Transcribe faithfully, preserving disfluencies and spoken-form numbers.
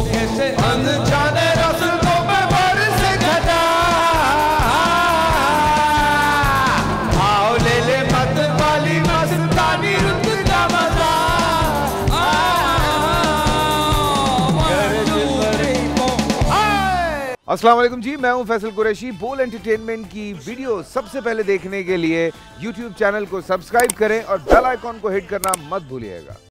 कैसे अनजाने रास्तों में बरस खता। आओ ले ले मत वाली मस्तानी रुत का मजा। अस्सलाम वालेकुम जी, मैं हूं फैसल कुरैशी। बोल एंटरटेनमेंट की वीडियो सबसे पहले देखने के लिए यूट्यूब चैनल को सब्सक्राइब करें और बेल आइकॉन को हिट करना मत भूलिएगा।